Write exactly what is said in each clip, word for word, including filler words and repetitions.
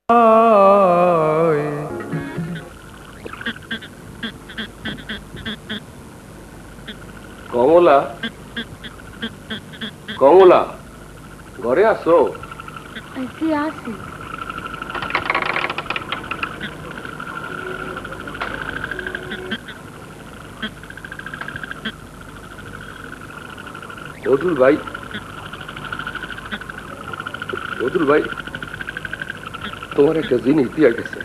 কমলা কমলা ঘরে আসো? আছি আছি। বদুল ভাই বদুল ভাই তোমার একটা জিনিস দিয়া গেছে,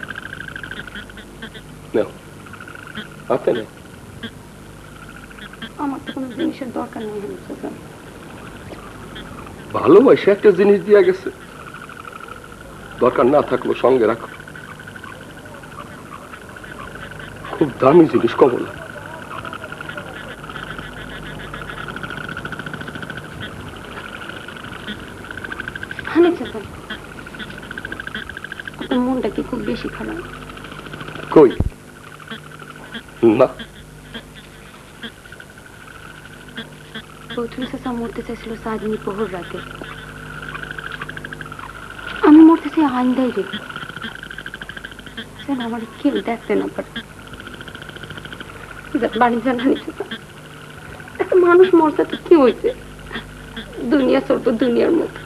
নাও হাতে নাও। আমার তো কোনো জিনিসের দরকার নেই। ভালোবাসে একটা জিনিস দিয়া গেছে, দরকার না থাকলো সঙ্গে রাখো। খুব দামি জিনিস কমলা। মনটা কি খুব বেশি খারাপ? কই না, প্রথম চাচা মরতে চাইছিল সাজনি প্রহর রাতে, আমি মরতে চাই আইন্দাই রে, যেন আমার কেউ দেখতে না পারে। বাড়ি জানানি একটা মানুষ মরতে তো কি হয়েছে, দুনিয়া চলতো দুনিয়ার মতো।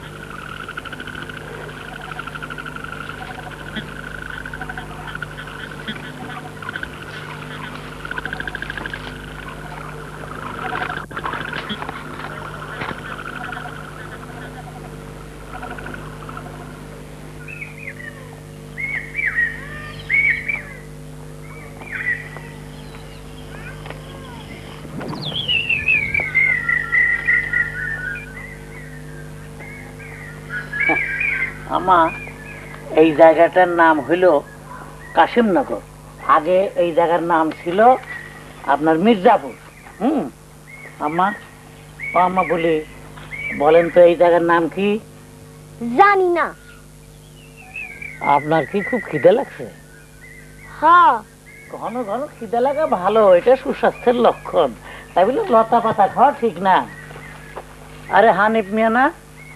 আমা এই জায়গাটার নাম হইল কাশিমনগর। আগে এই জায়গার নাম ছিল আপনার মির্জাপুর। হুম আম্মা, ও আম্মা বলি বলেন তো এই জায়গার নাম কি? জানি না। আপনার কি খুব খিদে লাগছে? হ্যাঁ। ঘন ঘন খিদে লাগা ভালো, এটা সুস্বাস্থ্যের লক্ষণ। তাই বলে লতা পাতা খাওয়া ঠিক না। আরে হানিফ মিয়া না?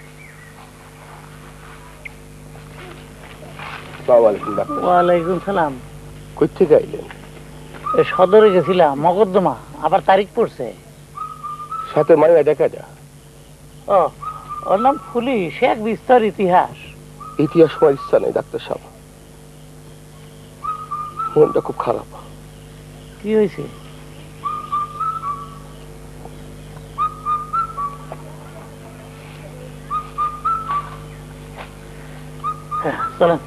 ওয়ালাইকুম সালাম। কই থেকে আইলেন? সদরে গেছিলাম, মকদ্দমা আবার তারিখ পড়ছে। সাথে মাইয়া দেখা যা। ও ওর নাম ফুলি, সে এক বিস্তর ইতিহাস। ইতিহাস হওয়ার ইচ্ছা নেই ডাক্তার সাহেব, মনটা খুব খারাপ। কি হয়েছে? হ্যাঁ চলেন।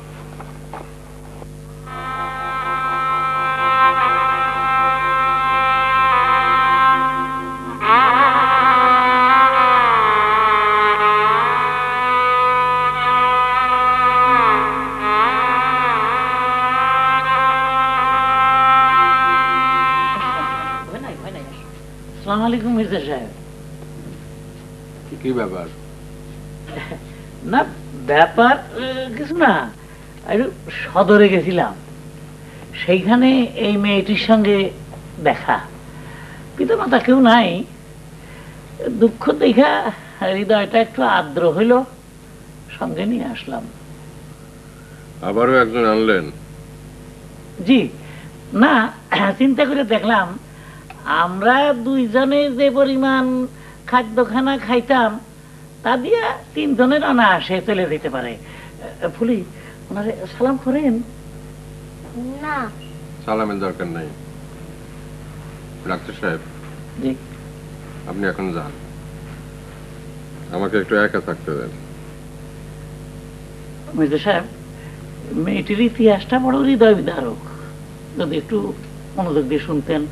আসসালামু আলাইকুম মির্জা সাহেব। কি ব্যাপার? না ব্যাপার কিছু না, একটু সদরে গেছিলাম, সেইখানে এই মেয়েটির সঙ্গে দেখা। পিতা মাতা কেউ নাই, দুঃখ দেখা হৃদয়টা একটু আর্দ্র হইল, সঙ্গে নিয়ে আসলাম। আবারও একজন আনলেন? জি না, চিন্তা করে দেখলাম আমরা দুইজনে যে পরিমাণ খাদ্যখানা খাইতাম তা দিয়া তিনজনের অনায়াসে চলে যেতে পারে। ফুলি ওনারে সালাম করেন? না, সালামের দরকার নাই। ডাক্তার সাহেব জি আপনি এখন যান, আমাকে একটু একা থাকতে দেন। মির্জা সাহেব, মেয়েটির ইতিহাসটা বড় হৃদয় বিদারক, যদি একটু মনোযোগ দিয়ে শুনতেন।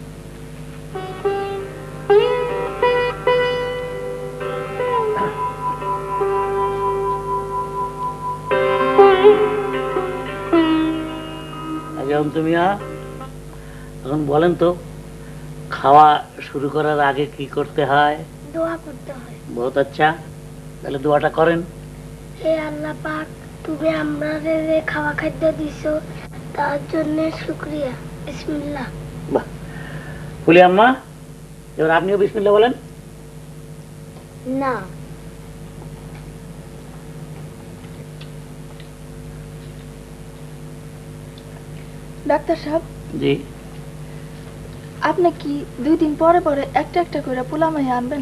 তুমি এখন বলেন তো, খাওয়া শুরু করার আগে কি করতে হয়? দোয়া করতে হয়। বহুত আচ্ছা, তাহলে দোয়াটা করেন। হে আল্লাহ পাক, তুমি আমাদের যে খাওয়া খাদ্য দিছো তার জন্য শুকরিয়া। বিসমিল্লাহ। বাহ, ফুলি আম্মা এবার আপনিও বিসমিল্লাহ বলেন। না, ডাক্তার সাহেব, জি, আপনি কি দুই দিন পরে পরে একটা একটা করে পোলা মাই আনবেন?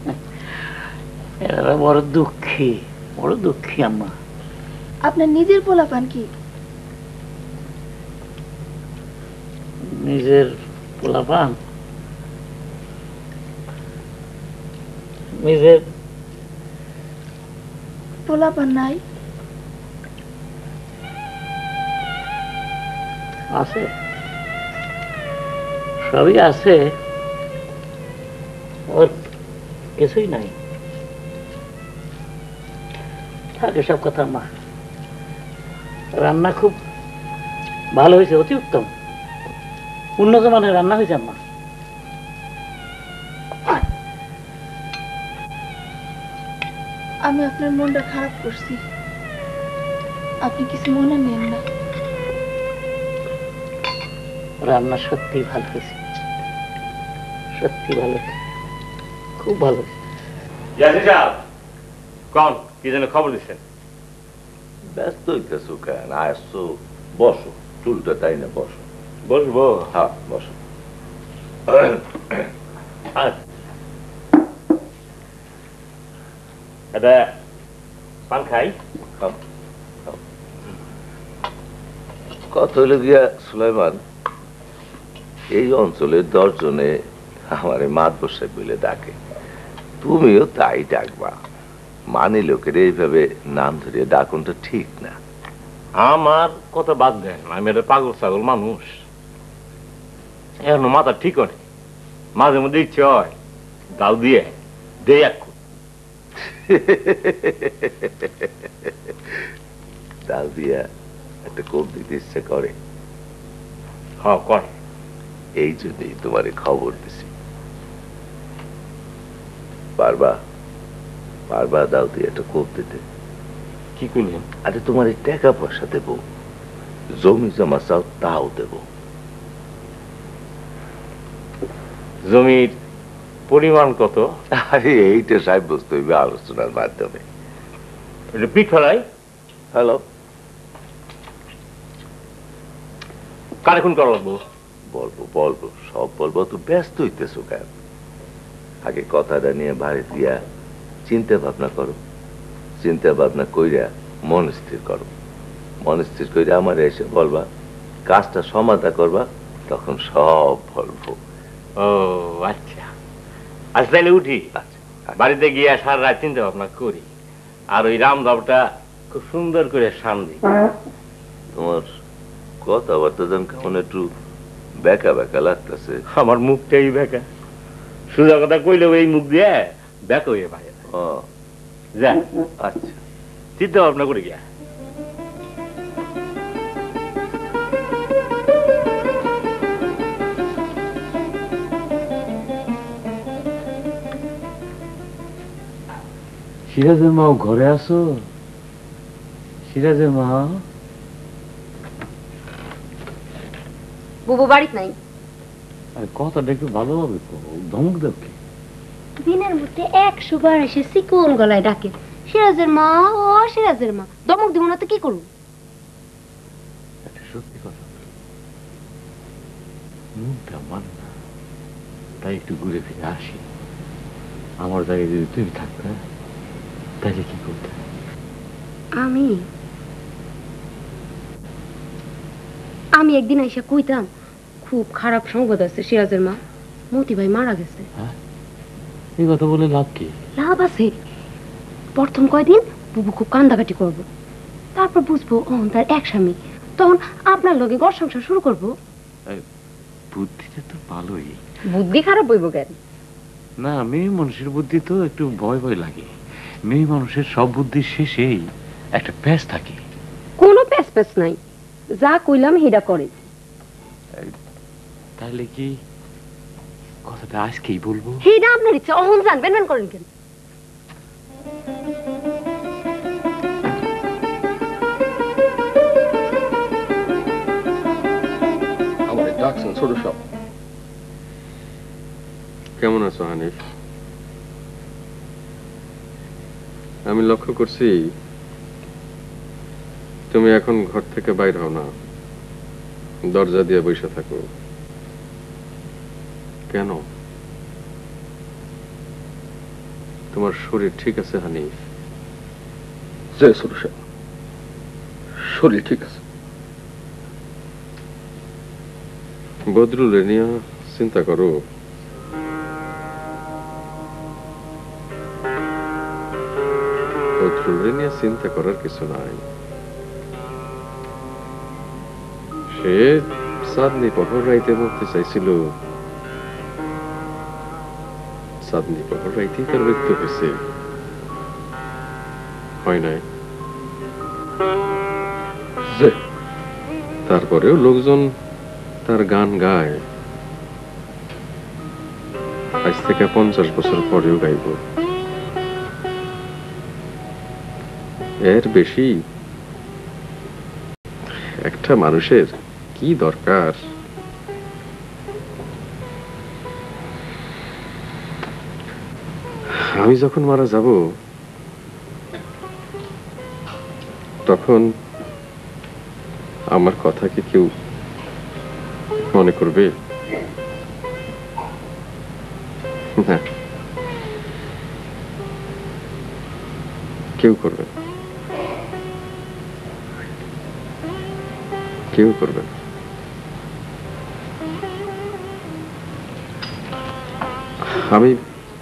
এরা বড় দুঃখী, বড় দুঃখী আম্মা। আপনার নিজের পোলা পান কি? নিজের পোলা পান? নিজের পোলা পান নাই? আছে, সবই আছে, ওর কিছুই নাই। থাকে সব কথা মা। রান্না খুব ভালো হয়েছে, অতি উত্তম, উন্নত মানের রান্না হয়েছে আম্মা। আমি আপনার মনটা খারাপ করছি, আপনি কিছু মনে নেন না। রান্না সত্যি ভালো হয়েছে, সত্যি ভালো হয়েছে, খুব ভালো হয়েছে। কন কি যেন খবর দিচ্ছেন? ব্যস্ত হইতেছো কেন? আসছো, বসো, চুলটা তাই না, বসো। বসবো? হ্যাঁ বসো। এটা পান খাই। কত হইল গিয়া সুলাইমান, এই অঞ্চলের দশজনে আমার মাতবর সাহেব বলে ডাকে, তুমিও তাই ডাকবা। মানি লোকের এইভাবে নাম ধরিয়ে ডাকুনটা ঠিক না। আমার কথা বাদ দেন, আমি একটা পাগল ছাগল মানুষ, এখন মাথা ঠিক নেই। মাঝে মধ্যে ইচ্ছে হয় দাও দিয়ে দে এক ডাল দিয়া একটা কোপ দিতে ইচ্ছে করে। হ কর। এই জন্যই তোমারে খবর দিছি। পারবা পারবা দাও দিয়ে একটা কোপ দিতে? কি করলেন? আরে তোমার এই টাকা পয়সা দেব, জমি জমা চাও তাও দেব। জমির পরিমাণ কত? আরে এইটা সাব্যস্ত হইবে আলোচনার মাধ্যমে। এটা পিঠ ফেলাই। হ্যালো, কারে খুন করা লাগবো? বলবো বলবো সব বলবো, তো ব্যস্ত হইতেছো কেন? আগে কথাটা নিয়ে বাড়ি দিয়া চিন্তা ভাবনা করো, চিন্তা ভাবনা কইরা মন স্থির করো, মন স্থির কইরা আমার এসে বলবা, কাজটা সমাধা করবা, তখন সব বলবো। ও আচ্ছা আচ্ছা, তাইলে উঠি। বাড়িতে গিয়ে সারা রাত চিন্তা ভাবনা করি, আর ওই রামদাবটা খুব সুন্দর করে শান্তি। তোমার কথাবার্তা যেন কেমন একটু বেকা বেকা লাগতেছে। আমার মুখটাই বেকা, সোজা কথা কইলেও এই মুখ দিয়ে বেকা হয়ে ভাই। যা আচ্ছা, চিন্তা ভাবনা করে গিয়া। সিরাজের মা ঘরে আসো? সিরাজের মা? বুবু বাড়িতে নাই। আরে কথাটা একটু ভালোভাবে ধমক দাও কি? দিনের মধ্যে একশো বার এসে চিকন গলায় ডাকে, সিরাজের মা, ও সিরাজের মা। ধমক দিব না তো কি করবো? একটা সত্যি কথা, মুখটা মানে না, তাই একটু ঘুরে ফিরে আসি। আমার জায়গায় যদি তুমি থাকতে তাহলে কি করতে? আমি আমি একদিন এসে কইতাম, খুব খারাপ সংবাদ আছে, সিরাজের মা মতি ভাই মারা গেছে। এই কথা বলে লাভ কি? লাভ আছে। প্রথম কয়দিন বুবু খুব কান্দাকাটি করবো, তারপর বুঝবো ও তার এক স্বামী, তখন আপনার লগে ঘর সংসার শুরু করবো। বুদ্ধিটা তো ভালোই। বুদ্ধি খারাপ হইব কেন? না, মেয়ে মানুষের বুদ্ধি তো একটু ভয় ভয় লাগে। মেয়ে মানুষের সব বুদ্ধির শেষেই একটা প্যাঁচ থাকে। কোনো প্যাস প্যাস নাই, যা কইলাম হেডা করে। তাহলে কি কথাটা আজকেই বলবো? হেডা আপনার ইচ্ছা, অহন জানবেন না করেন কেন? আমার ডাকছেন ছোট সব। কেমন আছো হানিফ? আমি লক্ষ্য করছি তুমি এখন ঘর থেকে বাইর হও না, দরজা দিয়ে বসে থাকো কেন? তোমার শরীর ঠিক আছে হানিফ? যে ছোট সাহেব, শরীর ঠিক আছে। বদরুলের নিয়ে চিন্তা করো। বদরুলের নিয়ে চিন্তা করার কিছু নাই। সে চাঁদনি পহর রাইতে মরতে চাইছিল, চাঁদনি পহর রাইতেই তার মৃত্যু হয়েছে, হয় নাই? তারপরেও লোকজন তার গান গায়, আজ থেকে পঞ্চাশ বছর পরেও গাইব। এর বেশি একটা মানুষের কি দরকার? আমি যখন মারা যাব তখন আমার কথা কি কেউ মনে করবে? না, কেউ করবে না, কেউ করবে না। আমি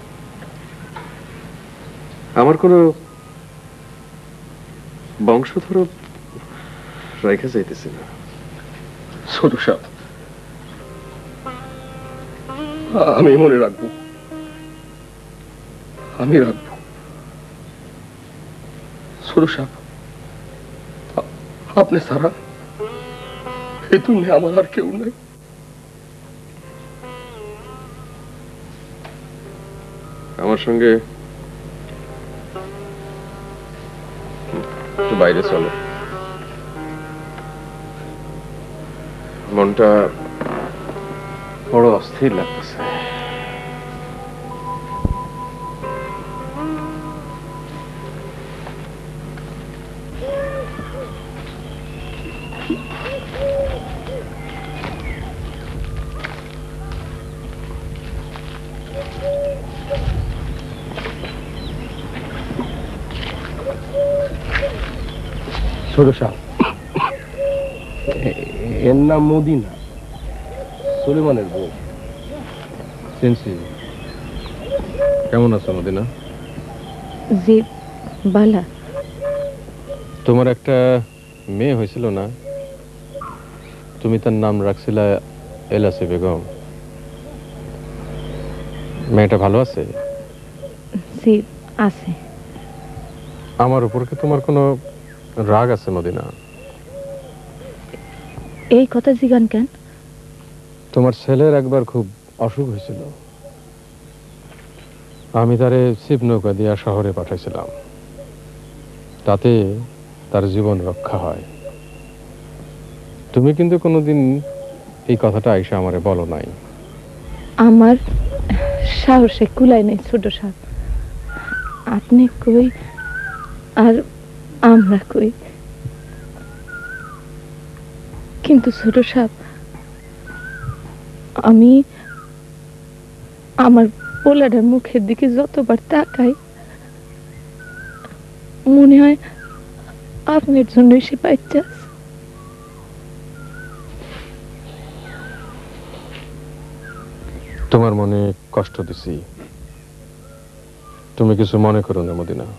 আমার কোনো বংশধর রেখে যাইতেছি না। ছোট সাহেব, আমি মনে রাখবো, আমি রাখবো। ছোট সাহেব, আপনি ছাড়া এই দুনিয়া আমার আর কেউ নাই। আমার সঙ্গে একটু বাইরে চলো, মনটা বড় অস্থির লাগতেছে। ছোট সাহেব, এর নাম মদিনা, সুলেমানের বউ। চিনছি। কেমন আছো মদিনা? জি বালা। তোমার একটা মেয়ে হয়েছিল না, তুমি তার নাম রাখছিলা এলাসি বেগম। মেয়েটা ভালো আছে? জি আছে। আমার উপর কি তোমার কোনো রাগ আছে মদিনা? এই কথা জিগান কেন? তোমার ছেলের একবার খুব অসুখ হয়েছিল, আমি তারে ছিপ নৌকা দিয়া শহরে পাঠাইছিলাম, তাতে তার জীবন রক্ষা হয়। তুমি কিন্তু কোনোদিন এই কথাটা আইসা আমারে বলো নাই। আমার সাহসে কুলাই নাই ছোট সাহেব। আপনি কই আর আমরা কই, কিন্তু ছোট সাহেব আমি আমার পোলাটার মুখের দিকে যতবার তাকাই মনে হয় আপনার জন্যই সে বাচ্চা। তোমার মনে কষ্ট দিছি, তুমি কিছু মনে করো না Madina.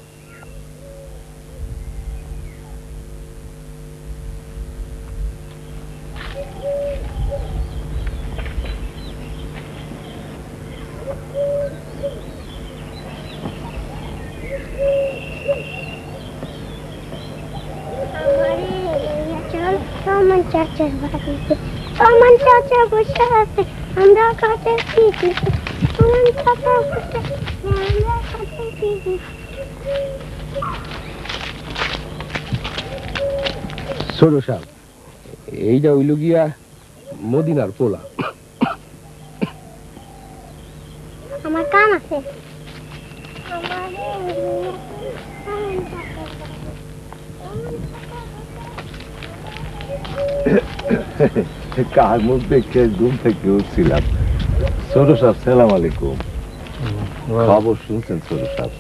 Someone touches baby. Someone touches বসে আছে, আমরা কাছে পিপি। Someone touches বসে, আমরা কাছে পিপি। ছোট সাহেব, এইটা হইল গিয়া মদিনার পোলা। আমার কাম আছে। কার মুখ দেখে ঘুম থেকে উঠছিলাম। ছোট সাহেব সালাম আলাইকুম। খবর শুনছেন ছোট সাহেব?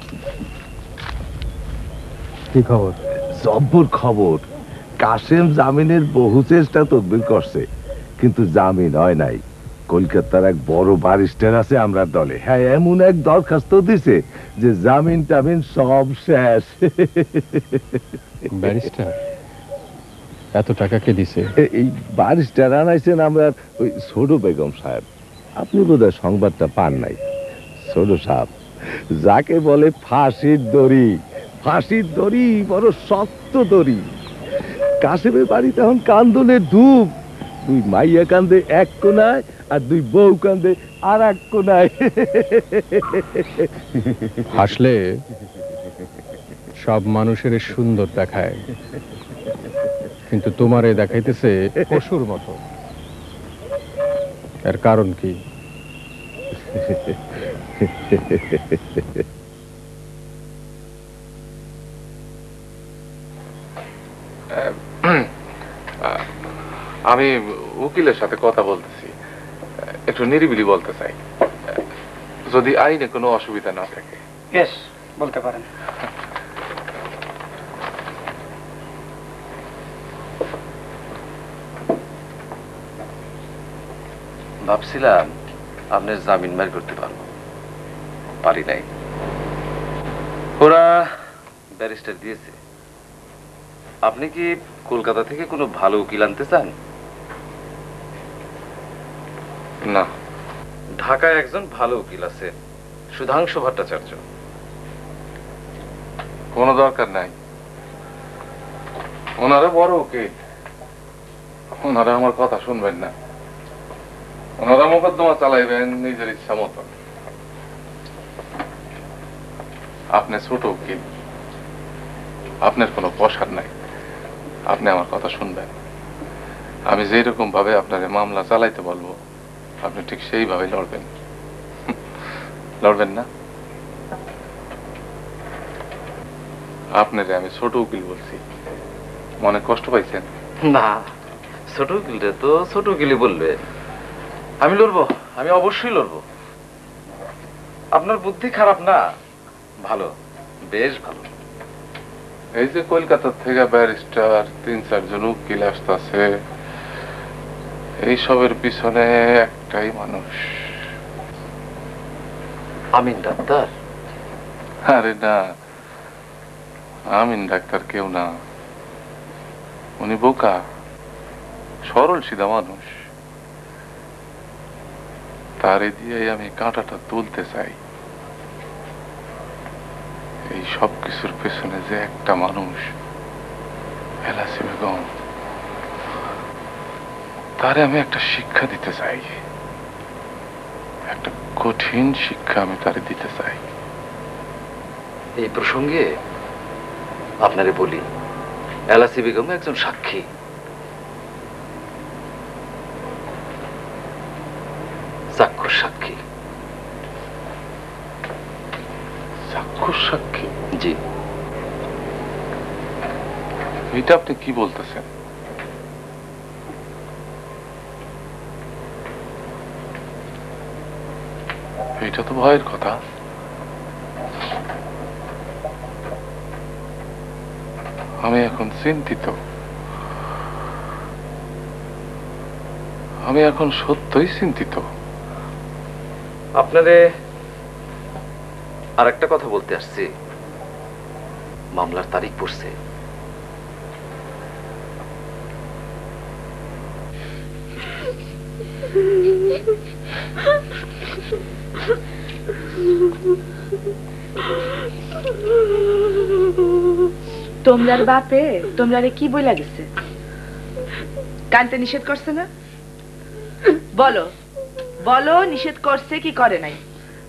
কি খবর? জব্বর খবর। কাশেম জামিনের বহু চেষ্টা তদবির করছে, কিন্তু জামিন হয় নাই। কলকাতার এক বড় ব্যারিস্টার আছে আমরা দলে, হ্যাঁ এমন এক দরখাস্ত দিছে যে জামিন টামিন সব শেষ। ব্যারিস্টার? এত টাকা কে দিছে? এই ব্যারিস্টার আনাইছেন আমরা ওই ছোট বেগম সাহেব। আপনি বোধহয় সংবাদটা পান নাই। ছোট সাহেব, যাকে বলে ফাঁসির দড়ি, ফাঁসির দড়ি বড় শক্ত দড়ি। কাশেমের বাড়িতে এখন কান্দনের ধূপ। দুই মাইয়া কান্দে এক কোনায় আর দুই বউ কান্দে আর এক কোনায়। হাসলে সব মানুষের সুন্দর দেখায়, কিন্তু তোমারে দেখাইতেছে পশুর মতো। এর কারণ কি? আমি উকিলের সাথে কথা বলতেছি, একটু নিরিবিলি বলতে চাই, যদি আইনে কোনো অসুবিধা না থাকে। বেশ, বলতে পারেন। ভাবছিলাম আপনার জামিন বের করতে পারবো, পারি নাই। ওরা ব্যারিস্টার দিয়েছে। আপনি কি কলকাতা থেকে কোনো ভালো উকিল আনতে চান? না, ঢাকায় একজন ভালো উকিল আছে, সুধাংশু ভট্টাচার্য। কোনো দরকার নাই, ওনারা বড় উকিল, ওনারা আমার কথা শুনবেন না। ওনারা মোকদ্দমা চালাইবেন নিজের ইচ্ছা মতন। আপনি ছোট উকিল, আপনার কোনো পসার নাই, আপনি আমার কথা শুনবেন। আমি যেই রকম ভাবে আপনার মামলা চালাইতে বলবো আপনি ঠিক সেইভাবে লড়বেন। লড়বেন না? আপনারে আমি ছোট উকিল বলছি, মনে কষ্ট পাইছেন? না, ছোট উকিলটা তো ছোট উকিলই বলবে। আমি লড়বো, আমি অবশ্যই লড়বো। আপনার বুদ্ধি খারাপ না, ভালো, বেশ ভালো। এই যে কলকাতা থেকে ব্যারিস্টার তিন চারজন উকিল আসতেছে, এইসবের পিছনে একটাই মানুষ। আমিন ডাক্তার? আরে না, আমিন ডাক্তার কেউ না, উনি বোকা, সরল সিধা মানুষ। তারে দিয়ে আমি কাঁটাটা তুলতে চাই। এই সব কিছুর পেছনে যে একটা মানুষ, এলাসি বেগম, তারে আমি একটা শিক্ষা দিতে চাই, একটা কঠিন শিক্ষা আমি তারে দিতে চাই। এই প্রসঙ্গে আপনারে বলি, এলাসি বেগম একজন সাক্ষী। চাক্ষুষ সাক্ষী। চাক্ষুষ সাক্ষী? জি। এটা আপনি কি বলতেছেন? এটা তো ভয়ের কথা। আমি এখন চিন্তিত, আমি এখন সত্যই চিন্তিত। আপনারে আর একটা কথা বলতে আসছি। মামলার তারিখ পড়ছে। তোমরার বাপে তোমরারে কি বইলা গেছে? কানতে নিষেধ করছে না? বলো বলো, নিষেধ করছে কি করে নাই?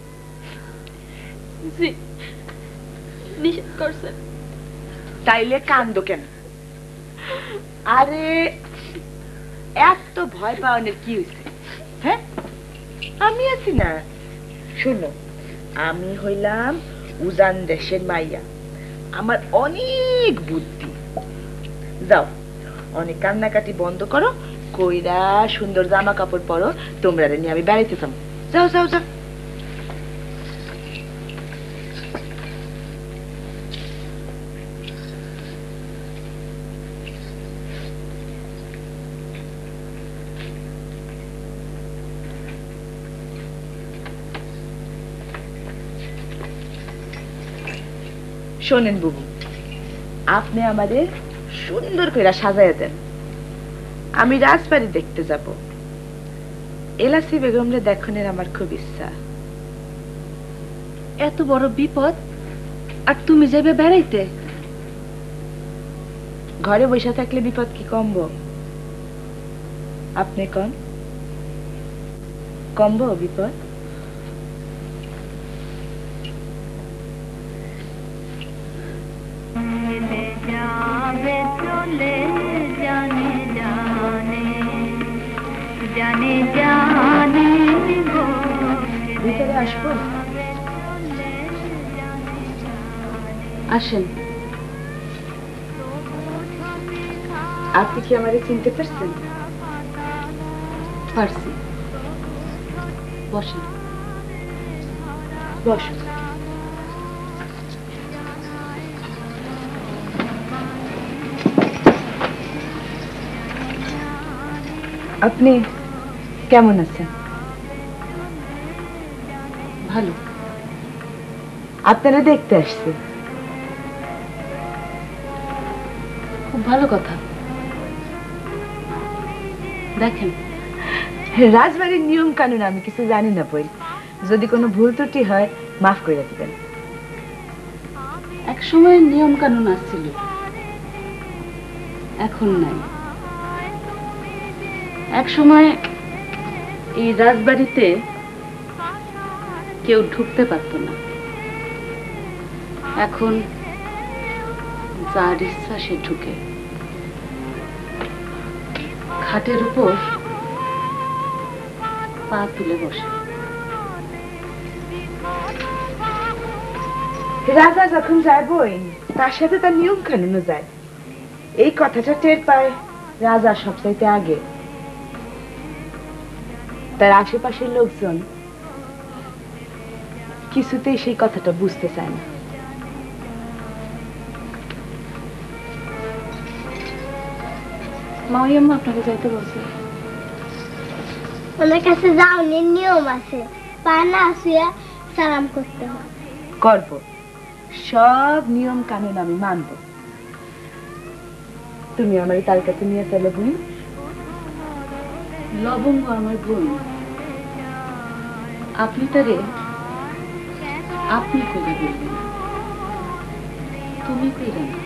জি, নিষেধ করছে। তাইলে কান্দো কেন? আরে এত ভয় পাওয়ানোর কি হয়েছে? হ্যাঁ, আমি আছি না। শোনো, আমি হইলাম উজান দেশের মাইয়া, আমার অনেক বুদ্ধি। যাও, অনেক কান্নাকাটি বন্ধ করো, কইরা সুন্দর জামা কাপড় পরো, তোমরা নিয়ে আমি বেড়াইতে যাবো। যাও যাও যাও। শোনেন বুবু, আপনি আমাদের সুন্দর করে সাজাইয়া দেন। আমি রাজবাড়ি দেখতে যাব। এলাসি বেগমরে দেখনের আমার খুব ইচ্ছা। এত বড় বিপদ আর তুমি যাবে বেড়াইতে? ঘরে বসে থাকলে বিপদ কি কমব? আপনি কোন কমব বিপদ? ভিতরে আসবো? আসেন। আপনি কি আমারে চিনতে পারছেন? পারছি। বসেন। বসুন। আপনি কেমন আছেন? ভালো। আপনারা দেখতে আসছে। খুব ভালো কথা। দেখেন, রাজবাড়ির নিয়ম কানুন আমি কিছু জানি না বই, যদি কোনো ভুল ত্রুটি হয় মাফ করে দিবেন। এক সময় নিয়ম কানুন আসছিল, এখন নাই। এক সময় এই রাজবাড়িতে কেউ ঢুকতে পারত না, এখন যার ইচ্ছা সে ঢুকে। খাটের উপর পা তুলে বসে। রাজা যখন যায় বই, তার সাথে তার নিয়ম কানুনও যায়। এই কথাটা টের পায় রাজা সবচাইতে আগে। তার আশেপাশের লোকজন কিছুতেই সেই কথাটা বুঝতে চায় না। মাইয়াম্মা আপনাকে যাইতে বলছে। ওনার কাছে যাওয়ার নিয়ম আছে, পা না শুয়ে সালাম করতে হয়। করব, সব নিয়ম কানুন আমি মানব। তুমি আমার তার কাছে নিয়ে চলে বোন। লবঙ্গ আমার বোন, আপনি তারে আপনি কইরা বলবেন, তুমি কইরা না।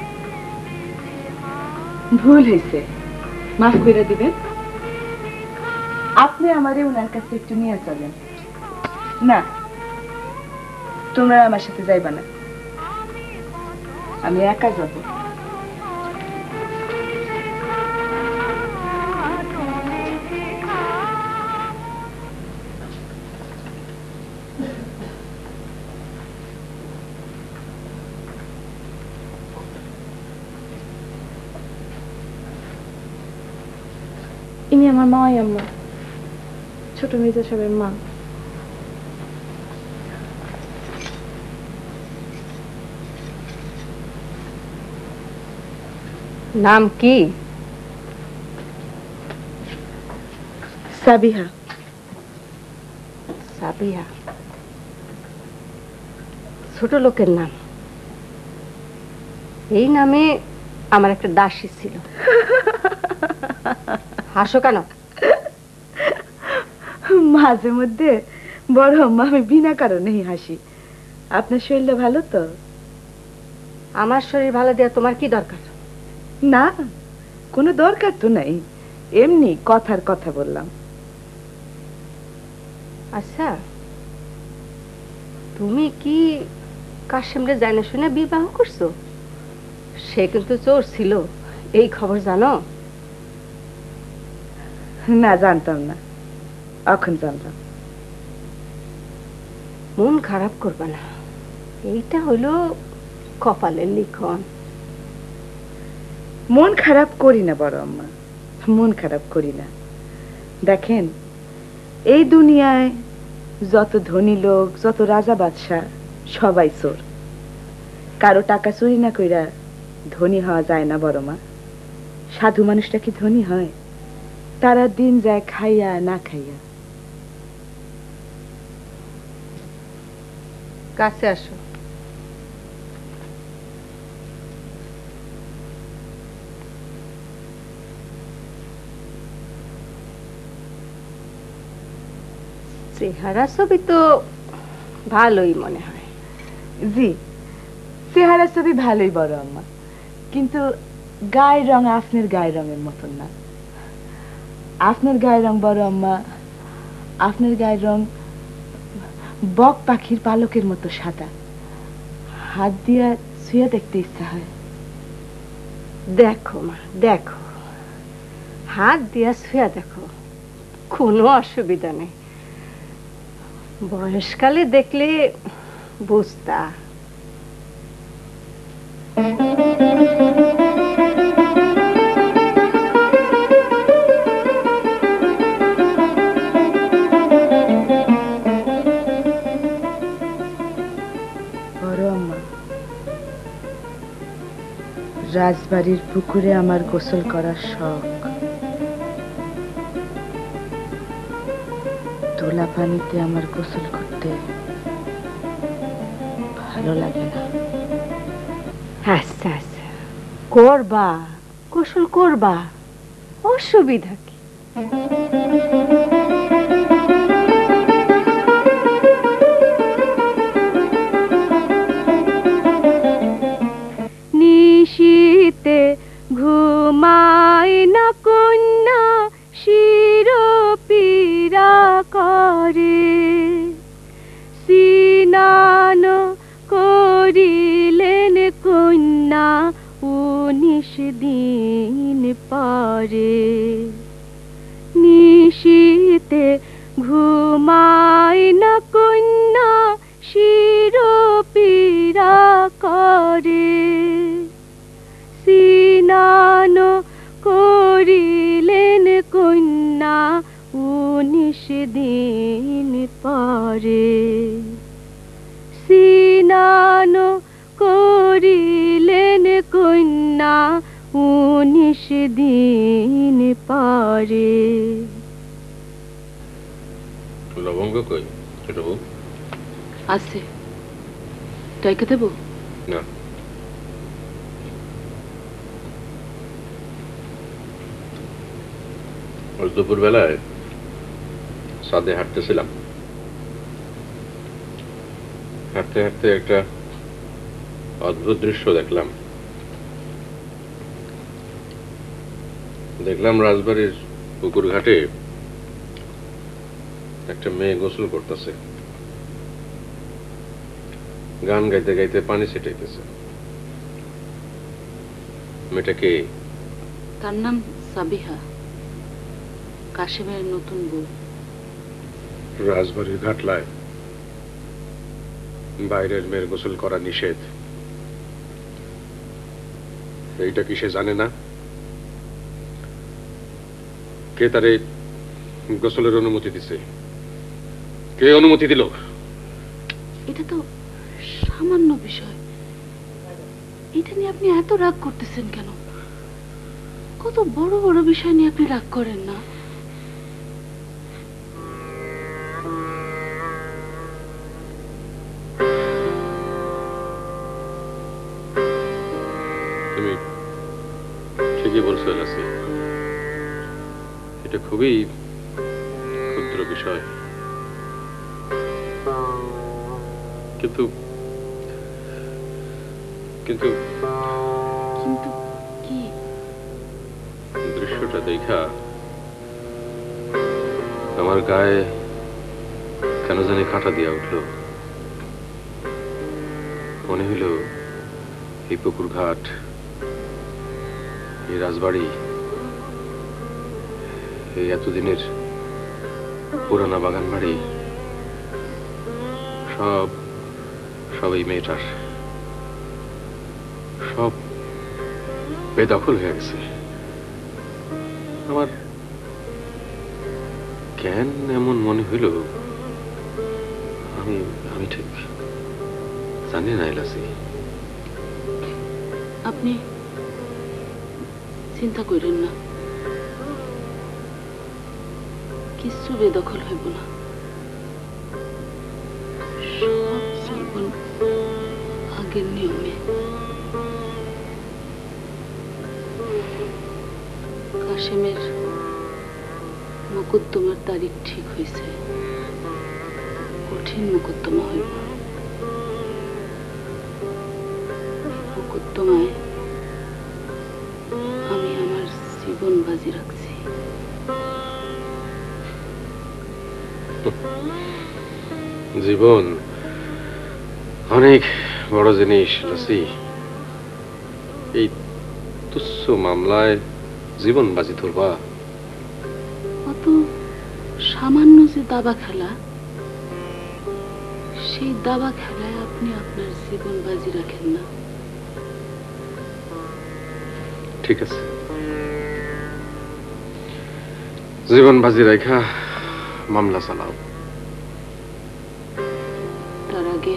ভুল হয়েছে, মাফ করে দিবেন। আপনি আমারে ওনার কাছে একটু নিয়ে চলেন। না, তোমরা আমার সাথে যাইবা না, আমি একা যাব। ইনি আমার মাই আম্মা, ছোট মির্জা সাহেবের মা। নাম কি? সাবিহা। সাবিহা ছোট লোকের নাম। এই নামে আমার একটা দাসী ছিল। হাসো কেন? মাঝে মধ্যে বড় আম্মা আমি বিনা কারণেই হাসি। আপনার শরীরটা ভালো তো? আমার শরীর ভালো দেওয়া তোমার কি দরকার? না, কোনো দরকার তো নাই, এমনি কথার কথা বললাম। আচ্ছা, তুমি কি কাশেমরে জানা শুনে বিবাহ করছো? সে কিন্তু চোর ছিল, এই খবর জানো? না, জানতাম না, এখন জানলাম। মন খারাপ করবা না, এইটা হলো কপালের লিখন। মন খারাপ করি না বড় আম্মা, মন খারাপ করি না। দেখেন, এই দুনিয়ায় যত ধনী লোক, যত রাজা বাদশাহ, সবাই চোর। কারো টাকা চুরি না কইরা ধনী হওয়া যায় না বড় মা। সাধু মানুষটা কি ধনী হয়? তারা দিন যায় খাইয়া না খাইয়া। কাছে আসো। চেহারা ছবি তো ভালোই মনে হয়। জি, চেহারা ছবি ভালোই বড় আম্মা, কিন্তু গায়ের রং আপনার গায়ের রঙের মতন না। আপনার গায়ের রং বড় আম্মা, আপনার গায়ের রং বক পাখির পালকের মতো সাদা। হাত দিয়া ছুঁয়ে দেখতে ইচ্ছা হয়। দেখো মা, দেখো, হাত দিয়া ছুঁয়া দেখো, কোনো অসুবিধা নেই। বয়সকালে দেখলে বুঝতা। রাজবাড়ির পুকুরে আমার গোসল করার শখ। তোলা পানিতে আমার গোসল করতে ভালো লাগে না। আচ্ছা আচ্ছা, করবা, গোসল করবা, অসুবিধা কি? নিশীতে ঘুমায় না কন্যা, শির পীড়া করে, স্নান করিলেন কন্যা উনিশ দিন পরে। নিশীতে ঘুমায় না কন্যা, শির পীড়া করে, স্নান করিলেন কন্যা উনিশ দিন পরে। স্নান করিলেন কন্যা উনিশ দিন পরে। লবঙ্গ কই ছোট বউ? আছে, টাইকে দেব না। আজ দুপুর বেলায় সাদে হাঁটতেছিলাম, হাঁটতে হাঁটতে একটা অদ্ভুত দৃশ্য দেখলাম। দেখলাম রাজবাড়ির পুকুর ঘাটে একটা মেয়ে গোসল করতেছে, গান গাইতে গাইতে পানি ছিটাইতেছে। মেয়েটা কে? তার নাম সাবিহা, কাশিমের নতুন বউ। রাজবাড়ির ঘাটলায় বাইরের মেয়ের গোসল করা নিষেধ, এইটা কি সে জানে না? কে তারে গোসলের অনুমতি দিছে? কে অনুমতি দিল? এটা তো সামান্য বিষয়, এটা নিয়ে আপনি এত রাগ করতেছেন কেন? কত বড় বড় বিষয় নিয়ে আপনি রাগ করেন না। তুমি ঠিকই বলছো এলাসি, এটা খুবই ক্ষুদ্র বিষয়, কিন্তু কিন্তু কিন্তু কি? দৃশ্যটা দেখা আমার গায়ে কেন জানি কাঁটা দিয়া উঠলো। মনে হইল এই পুকুর ঘাট, এই রাজবাড়ি, এই এতদিনের পুরানা বাগান বাড়ি, সব সব এই মেয়েটার, সব বেদখল হয়ে গেছে। আমার কেন এমন মনে হইল আমি আমি ঠিক জানি না এলাসি। আপনি চিন্তা করেন না, কিছু বেদখল হইব না, সব চলব আগের নিয়মে। কাশেমের মোকদ্দমার তারিখ ঠিক হয়েছে, কঠিন মোকদ্দমা হইব। মোকদ্দমায় আমি আমার জীবন বাজি রাখছি। জীবন অনেক বড় জিনিস লাসি। এই তুচ্ছ মামলায় জীবন বাজি ধরবা? অত সামান্য যে দাবা খেলা, সেই দাবা খেলায় আপনি আপনার জীবন বাজি রাখেন না। ঠিক আছে, জীবন বাজি রাখা মামলা চালাও। তার আগে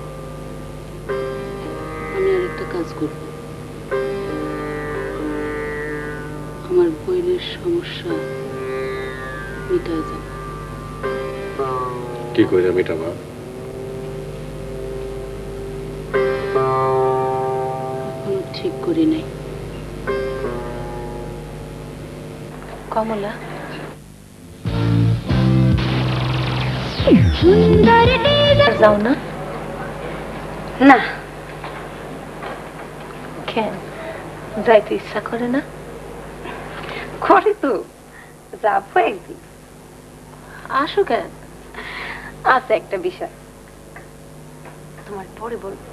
আমি আর একটা কাজ করব। আমার বইয়ের সমস্যা মিটা যাবে। কি করে মিটাবা? এখনো ঠিক করি নাই। কমলা, যাও না? না, কেন যাইতে ইচ্ছা করে না? করে তো, যাবো একদিন। আসো কেন? আছে একটা বিষয় তোমার পরে বলবো।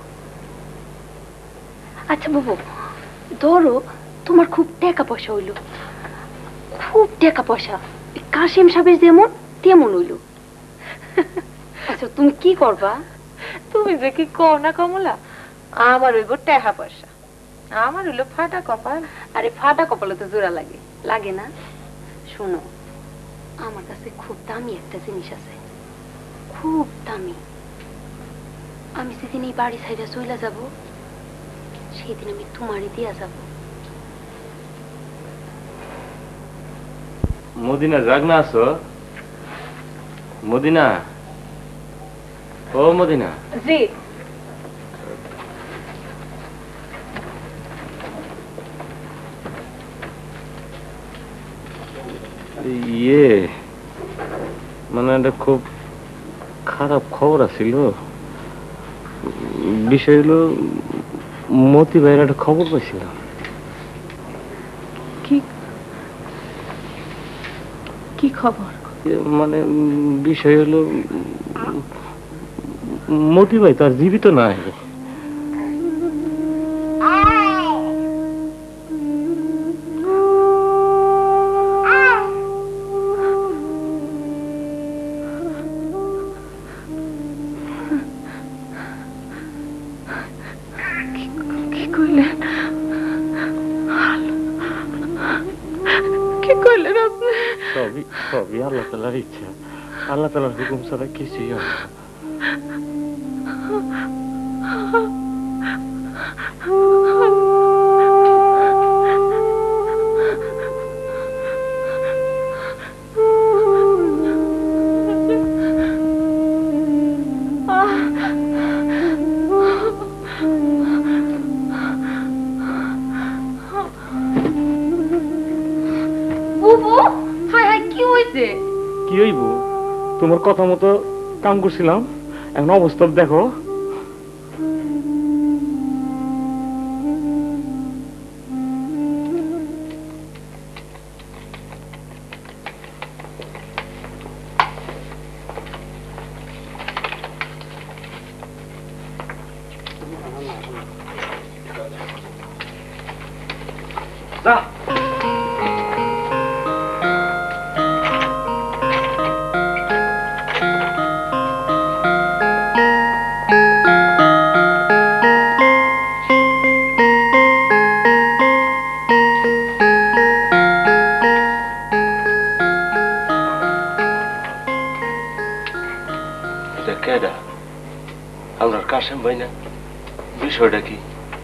আচ্ছা বাবু, ধরো তোমার খুব টাকা পয়সা হইল, খুব টাকা পয়সা, কাশিম সাহেবের যেমন তেমন হইল। আচ্ছা তুমি কি করবা? তুমি যে কি কও না কমলা, আমার হইব টাকা পয়সা, আমার হইলো ফাটা কপাল। আরে ফাটা কপালে তো জোড়া লাগে, লাগে না? শোনো, আমার কাছে খুব দামি একটা জিনিস আছে, খুব দামি। আমি যেদিন এই বাড়ি ছাইড়া চলে যাব, সেদিন আমি তোমারই দিয়া যাব। মদিনা জাগনা আছো? মদিনা, ও মদিনা। জি। ইয়ে মানে একটা খুব খারাপ খবর আছিল। বিষয় হলো মতি ভাইয়ের একটা খবর পাইছিলাম। কি কি খবর? মানে বিষয় হলো মতি ভাই তো আর জীবিত নাই। সবই সবই আল্লাহ তাআলার ইচ্ছা, আল্লাহ তাআলার হুকুম ছাড়া কিছুই হয় না। কি হইব? তোমার কথা মতো কাম করছিলাম, এখন অবস্থা দেখো। কাশেম ভাই না, বিষয়টা কি?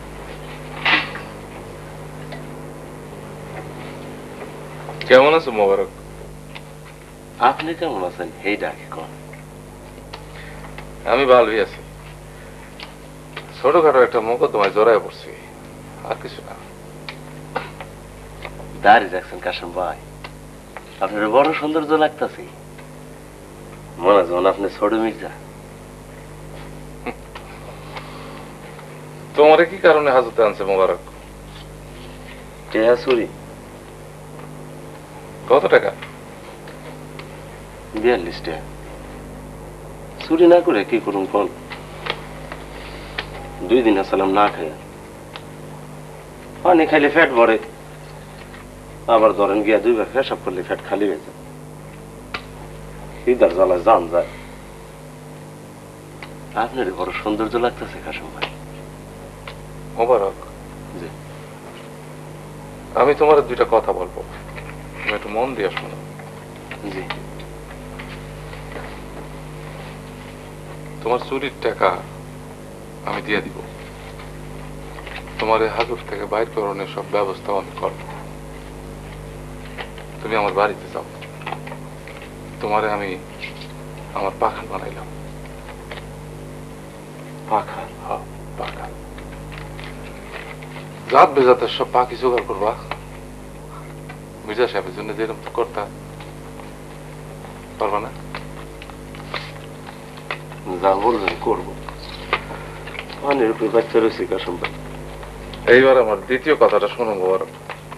কেমন আছো মোবারক? আপনি কেমন আছেন? এই ডাকে কোন? আমি ভালোই আছি। ছোটখাটো একটা মোকদ্দমায় জড়ায় পড়ছি, আর কিছু না। দাঁড়িয়ে রাখছেন কাশেম ভাই, আপনার বড় সৌন্দর্য লাগতেছে। মনে যেমন আপনি ছোট মির্জা। তোমারে কি কারণে হাজতে আনছে মোবারক? টেহা চুরি। কত টাকা? বিয়াল্লিশ টাকা। চুরি না করে কি করুন কোন? দুই দিন আসলাম না খাইয়া। পানি খাইলে ফ্যাট ভরে, আবার ধরেন গিয়া দুইবার পেশাব করলে ফ্যাট খালি হয়ে যায়। খিদার জ্বালায় জান যায়। আপনার বড় সৌন্দর্য লাগতেছে কাশেম ভাই। মোবারক, জি, আমি তোমার দুইটা কথা বলবো, তুমি একটু মন দিয়ে শোনো। জি। তোমার চুরির টাকা আমি দিয়ে দিব। তোমার এই হাজর থেকে বাইর করানোর সব ব্যবস্থা আমি করবো। তুমি আমার বাড়িতে যাও, তোমারে আমি আমার পাখান বানাইলাম। পাখা? হ্যাঁ, পাখা। রাত বেজাতে সব পাখি জোগাড় করবা। মির্জা সাহেবের জন্য যেরকম করতা, পারবা না? যা বলবেন করবো। পানির উপরে বাচ্চা রয়েছে কাশেম ভাই। এইবার আমার দ্বিতীয় কথাটা শোনো মোবারক।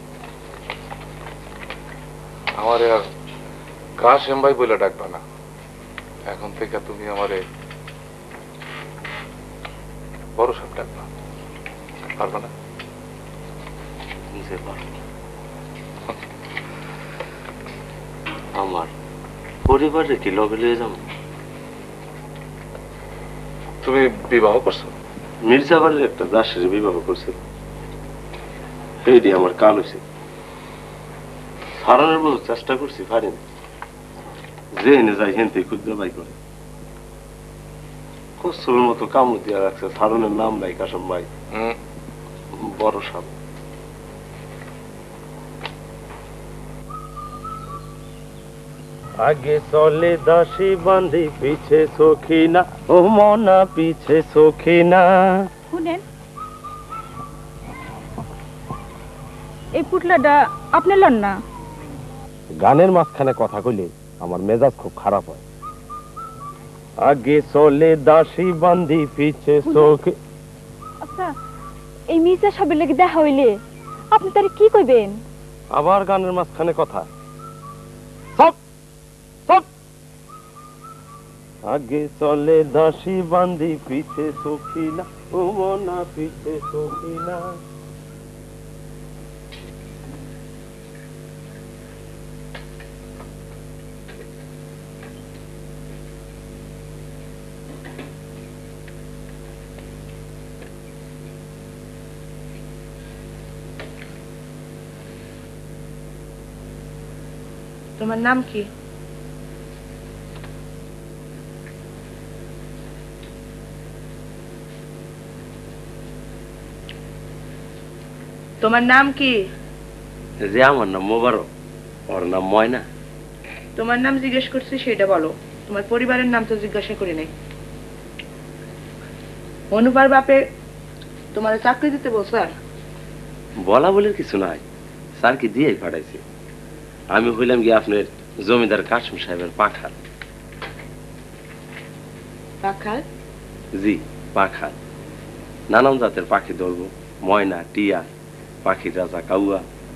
আমার আর কাশেম ভাই বলে ডাকবা না। এখন থেকে তুমি আমারে বড় সাহেব ডাকবা, পারবা না? আমার পরিবারে কি লগে লিয়ে যাবো? তুমি বিবাহ করছো? মির্জাবাড়ির একটা দাসের বিবাহ করছে, সেইটি আমার কাল হয়েছে। হারানোর বহু চেষ্টা করছি, পারিনি। যে এনে যাই হেনতে খুঁজতে বাই করে কচ্ছপের মতো কামড় দিয়া রাখছে। সারণের নাম নাই কাশেম ভাই, বড় সাপ। आगे चले दासी बांधी पीछे सखीना ओ मना पीछे सखीना। শুনেন, এই পুটলাটা আপনি লন না। গানের মাঝখানে কথা কইলে আমার মেজাজ খুব খারাপ হয়। আগে চলে দাসী বান্ধি পিছে সখী। আচ্ছা, এই মির্জা সাহেবের লাগি দেখা হইলে আপনি তারে কি কইবেন? আবার গানের মাঝখানে কথা। সব সব আগে চলে দাসী বান্ধি পিছে সখীনা ও মনা পিছে সখীনা। তোমার নাম কি? তোমার নাম কি? যে আমার নাম মোবারক, ওর নাম ময়না। তোমার নাম জিজ্ঞেস করছি সেটা বলো, তোমার পরিবারের নাম তো জিজ্ঞাসা করি নাই। অনুপার বাপে তোমার চাকরি দিতে বলছে? বলা বলের কিছু নাই, স্যার কি দিয়ে পাঠাইছে। আমি হইলাম গিয়ে আপনার জমিদার কাশেম সাহেবের পাখাল। পাখাল? জি, পাখাল। নানান জাতের পাখি ধরবো, ময়না, টিয়া, পাখির রাজা কাউয়া।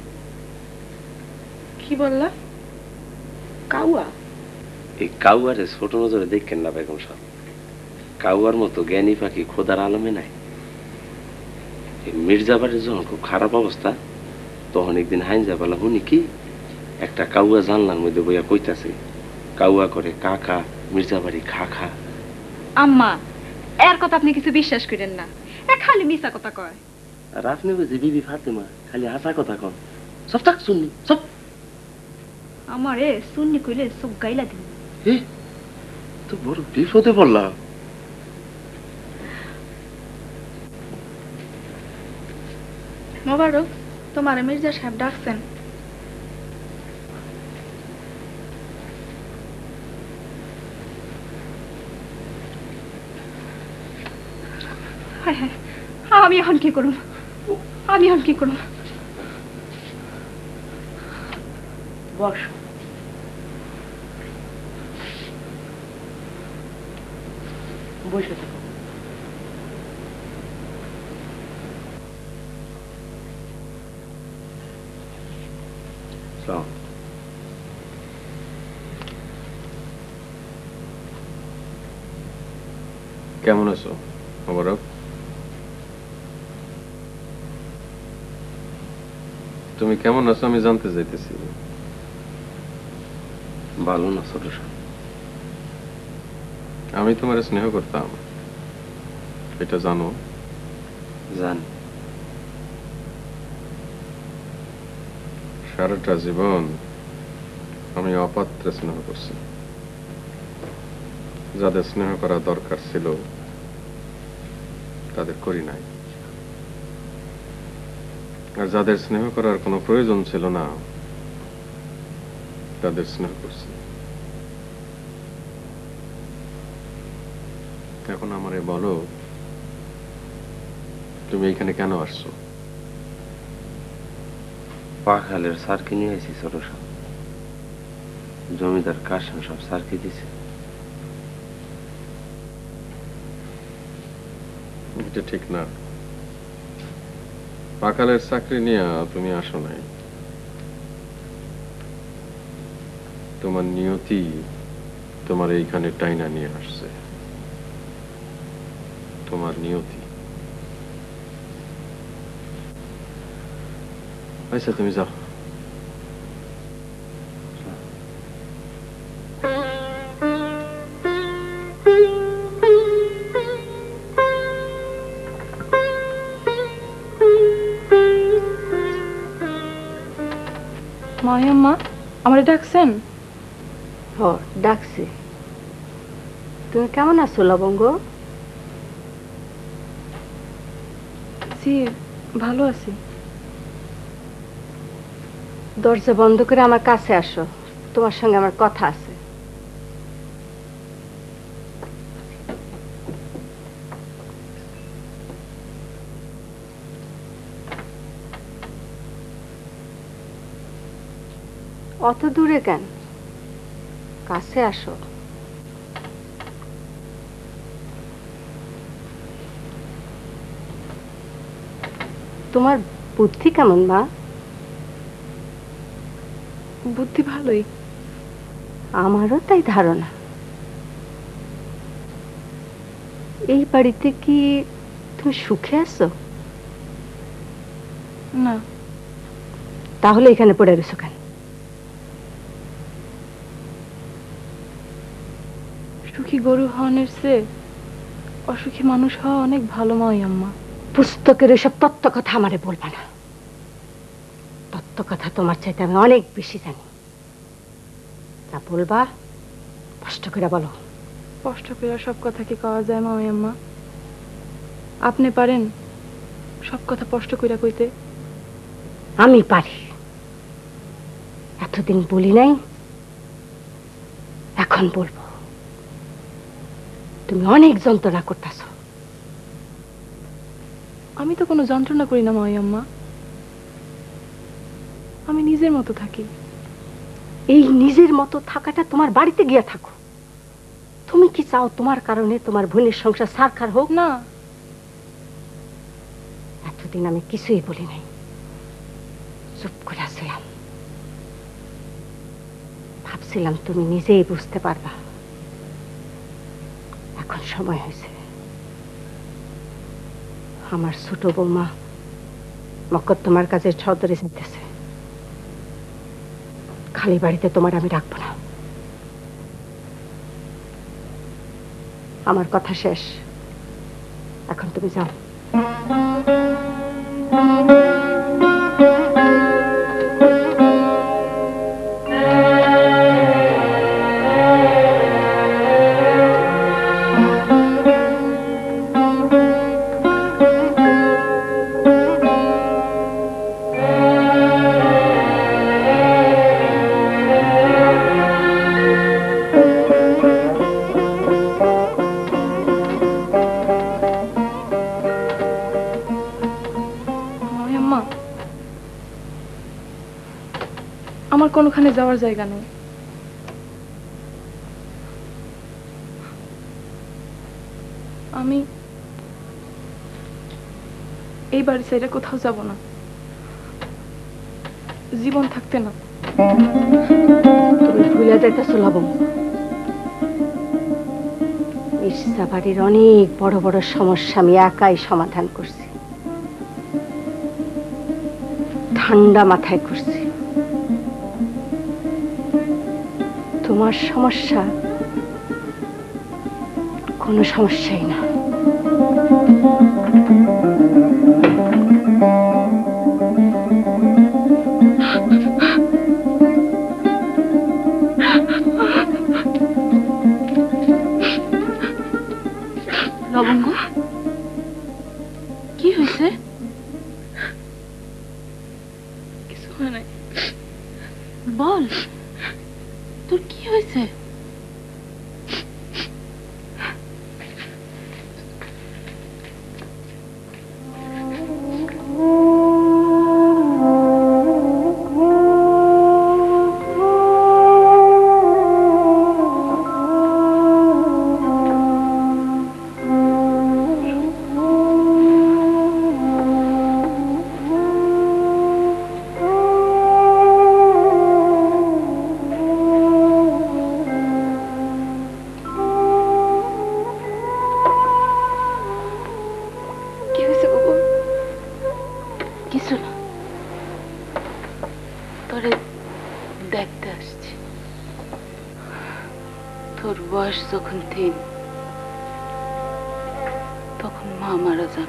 কি বললা? কাউয়া? এই কাউয়ারে ছোট নজরে দেখেন না বেগম সাহেব। কাউয়ার মতো জ্ঞানী পাখি খোদার আলমে নাই। এই মির্জাবাড়ির যখন খুব খারাপ অবস্থা, তখন একদিন হাইনজা বলা শুনি কি একটা কাউয়া জানলার মধ্যে বইয়া কইতাছে, কাউয়া করে কাকা, মির্জাবাড়ি খা খা। আম্মা, এর কথা আপনি কিছু বিশ্বাস করেন না, এ খালি মিছা কথা কয়। আর আপনি বুঝি বিবি ফাতেমা খালি হাসা কথা কন, সব তাক শুননি সব। আমারে শুননি কইলে সব গাইলা দিন। তো বড় বিপদে পড়লাম। মোবারক, তোমার মির্জা সাহেব ডাকছেন। হায় হায়, আমি এখন কি করব? আমি এখন কি করব? বস। বসে থাকো। কেমন আছো মোবারক? তুমি কেমন আছো আমি জানতে চাইতেছি। ভালো না ছোট সাহেব। আমি তোমার স্নেহ করতাম, এটা জানো? জানি। সারাটা জীবন আমি অপাত্রে স্নেহ করছি। যাদের স্নেহ করা দরকার ছিল তাদের করি নাই, আর যাদের স্নেহ করার কোনো প্রয়োজন ছিল না তাদের স্নেহ করছি। এখন আমারে বলো, তুমি এখানে কেন আসছো? পাখালের সারকে নিয়ে আসি ছোট সাহেব। জমিদার কাশেম সব সারকে দিছে। এটা ঠিক না। পাকালের চাকরি নিয়ে তুমি আসো নাই। তোমার নিয়তি তোমার এইখানে টাইনা নিয়ে আসছে। তোমার নিয়তি। আচ্ছা তুমি যাও। মায়াম্মা আমারে ডাকছেন? হ, ডাকছি। তুমি কেমন আছো লবঙ্গ? জি ভালো আছি। দরজা বন্ধ করে আমার কাছে আসো, তোমার সঙ্গে আমার কথা আছে। অত দূরে কেন, কাছে আসো। তোমার বুদ্ধি কেমন মা? বুদ্ধি ভালোই। আমারও তাই ধারণা। এই বাড়িতে কি তুমি সুখে আছো? না। তাহলে এখানে পড়ে রয়েছো কেন? সুখী গরু হওয়ার চেয়ে অসুখী মানুষ হওয়া অনেক ভালো মায়াম্মা। পুস্তকের এসব তত্ত্ব কথা আমারে বলবা না। তত্ত্ব কথা তোমার চাইতে আমি অনেক বেশি জানি। যা বলবা কষ্ট করে বলো। কষ্ট করে সব কথা কি কওয়া যায় মায়াম্মা? আপনি পারেন সব কথা কষ্ট করে কইতে? আমি পারি। এতদিন বলি নাই, এখন বলবো। তুমি অনেক যন্ত্রণা করতেছ। আমি তো কোনো যন্ত্রণা করি না মায়াম্মা, আমি নিজের মতো থাকি। এই নিজের মতো থাকাটা তোমার বাড়িতে গিয়া থাকো। তুমি কি চাও তোমার কারণে তোমার বোনের সংসার সারখার হোক? না। এতদিন আমি কিছুই বলি নাই, চুপ করে ছিলাম। ভাবছিলাম তুমি নিজেই বুঝতে পারবা। এখন সময় হয়েছে। আমার ছোট বৌমা মকদ্দমার কাজে ছদরে যেতেছে। খালি বাড়িতে তোমার আমি রাখবো না। আমার কথা শেষ, এখন তুমি যাও। আমার কোনোখানে যাওয়ার জায়গা নেই। আমি এই বাড়ি ছেড়ে কোথাও যাব না, জীবন থাকতে না। তুমি ভুলে যাইতেছ লবঙ্গ, মির্জা বাড়ির অনেক বড় বড় সমস্যা আমি একাই সমাধান করছি, ঠান্ডা মাথায় করছি। তোমার সমস্যা কোনো সমস্যাই না। লবঙ্গ, কি হয়েছে? কিছু হয় নাই। বল, তোর কি হয়েছে? যখন তিন তখন মা মারা যান।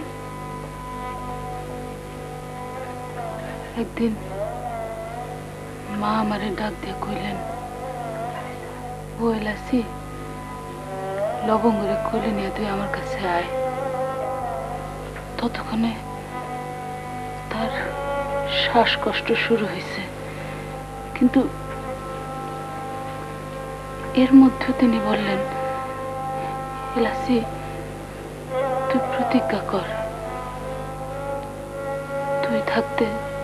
একদিন মা আমারে ডাক দিয়ে কইলেন, ও এলাসি, লবঙ্গরে কোলে নিয়ে তুই আমার কাছে আয়। ততক্ষণে তার শ্বাসকষ্ট শুরু হয়েছে, কিন্তু এর মধ্যে তিনি বললেন, এলাসি, তুই প্রতিজ্ঞা কর, তুই থাকতে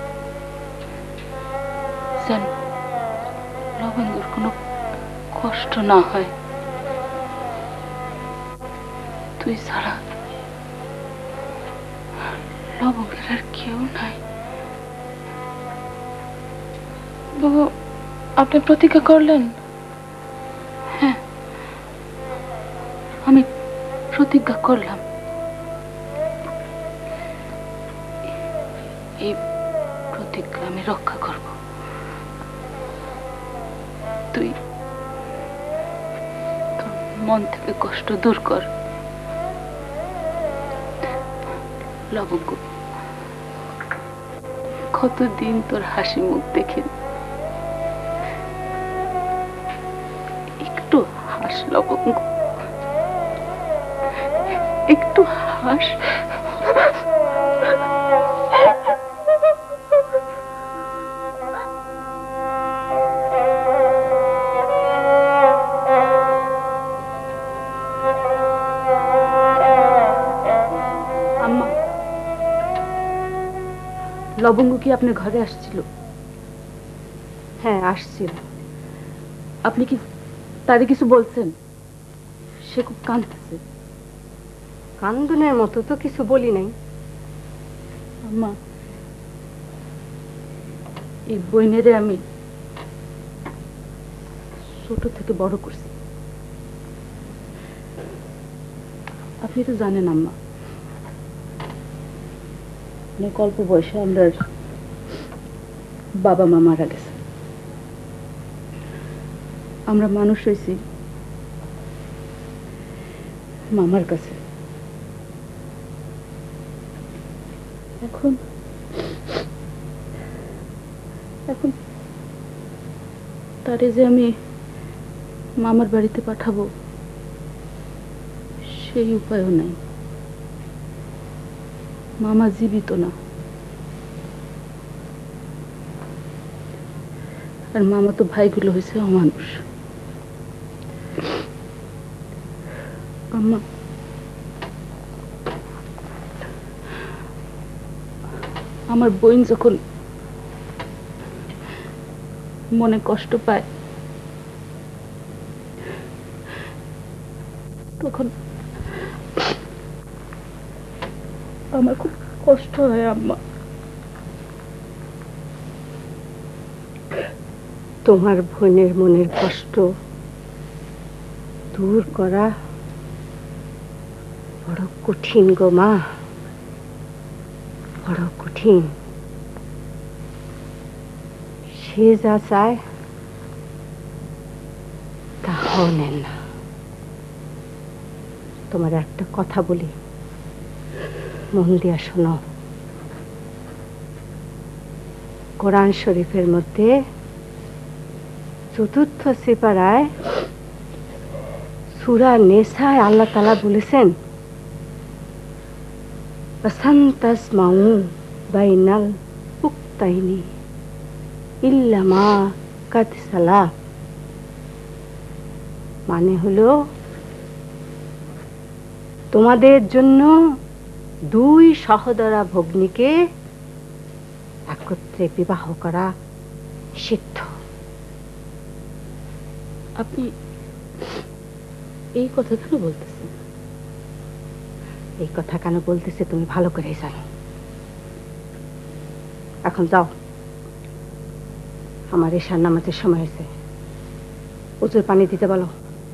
যেন লবঙ্গের কোনো কষ্ট না হয়, তুই ছাড়া লবঙ্গের আর কেউ নাই। বাবু, আপনি প্রতিজ্ঞা করলেন? হ্যাঁ, আমি প্রতিজ্ঞা করলাম। এই প্রতিজ্ঞা আমি রক্ষা করব। তুই তোর মন থেকে কষ্ট দূর কর। লবঙ্গ, কতদিন তোর হাসি মুখ দেখে, একটু হাস লবঙ্গ, একটু হাস। আম্মা, লবঙ্গ কি আপনার ঘরে আসছিল? হ্যাঁ, আসছিল। আপনি কি তারে কিছু বলছেন? সে খুব কাঁদতেছে। কান্দনের মতো তো কিছু বলি নাই। আম্মা, এই বইনেরে আমি ছোট থেকে বড় করছি। আপনি তো জানেন আম্মা, অনেক অল্প বয়সে আমরা বাবা মা মারা গেছে। আমরা মানুষ হয়েছি মামার কাছে। এখন এখন তারে যে আমি মামার বাড়িতে পাঠাবো সেই উপায়ও নাই। মামা জীবিত না, আর মামা তো ভাইগুলো হয়েছে অমানুষ। আম্মা, আমার বোন যখন মনে কষ্ট পায় তখন আমার খুব কষ্ট হয় আম্মা। তোমার বোনের মনের কষ্ট দূর করা বড় কঠিন গো মা, বড় কঠিন। সে যা চায় তা হনেন না। তোমার একটা কথা বলি, মন দিয়া শোনো। কোরআন শরীফের মধ্যে চতুর্থ সিপারায় সূরা নেসায় আল্লাহ তাআলা বলেছেন, ওয়াসান্তাসমাউ বাইনাল উক্তাইনি ইল্লা মা কাদ সালাফ। মানে হলো তোমাদের জন্য দুই সহোদরা ভগ্নীকে একত্রে বিবাহ করা সিদ্ধ। আপনি এই কথা কেন বলতেছেন? এই কথা কেন বলতেছে তুমি ভালো করে জানো। এখন যাও, আমার এশার নামাজের সময় হয়েছে, উজুর পানি দিতে বলো।